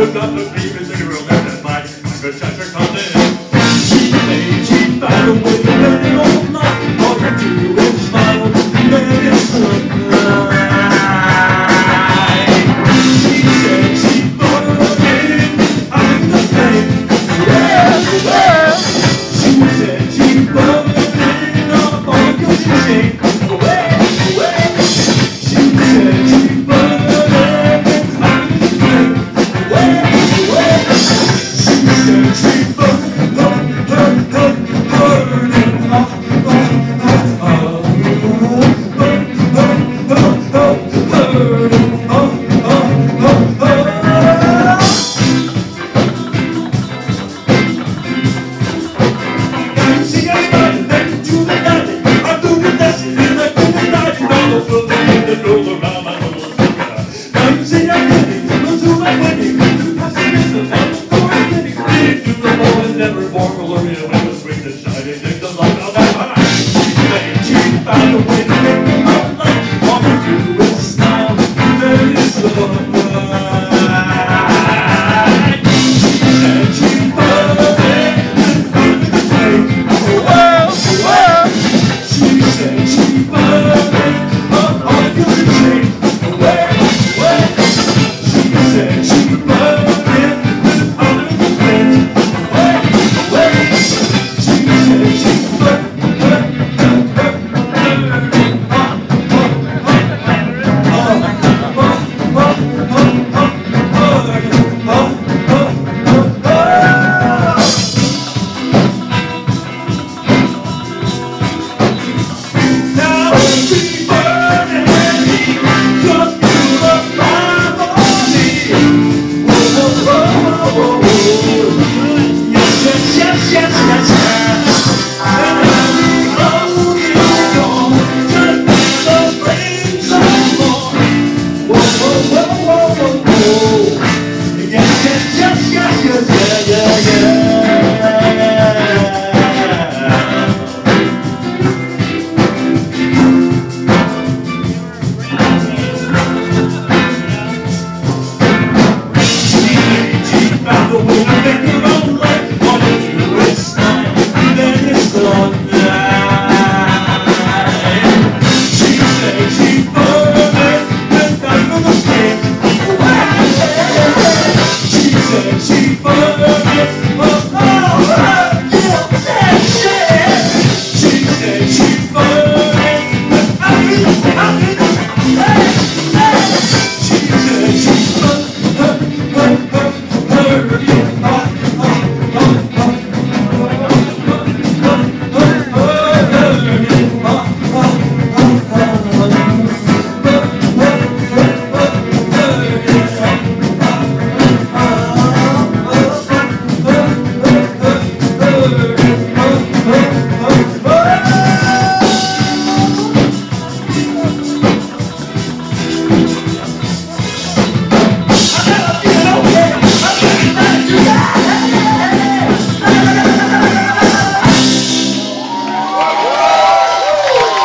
could not believe it, the girl that had lied. The chatter comes in. She played, she battled with a very old life. All her two and smiled, let it surprise. She said she thought again, I'm the same. Yeah. She said she thought again, I'm all good to shake. Roll around